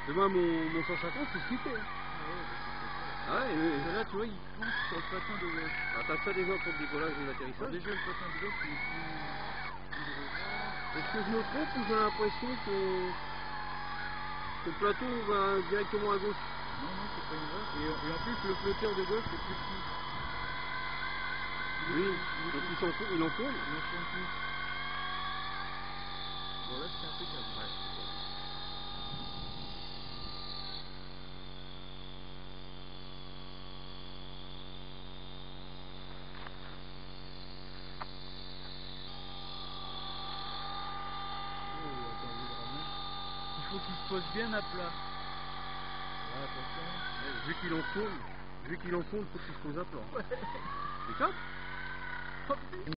Demain, mon 150, c'est skippé. Hein. Ah ouais, Là, tu vois, il pousse sur le patin de gauche. Ah, t'as ça déjà pour le décollage et l'atterrissage. Déjà, le patin de gauche, il est plus gros. Est-ce que je me trompe ou j'ai l'impression que le plateau va directement à gauche? Non, non, c'est pas une erreur. Et en plus, le flotteur de gauche est plus petit. Oui, donc il en tourne. Il en tourne plus. Bon, là, c'est impeccable. Ouais. Il faut qu'il se pose bien à plat. Là, attention. Ouais, vu qu'il en tourne, il faut qu'il se pose à plat. Ouais. C'est ça?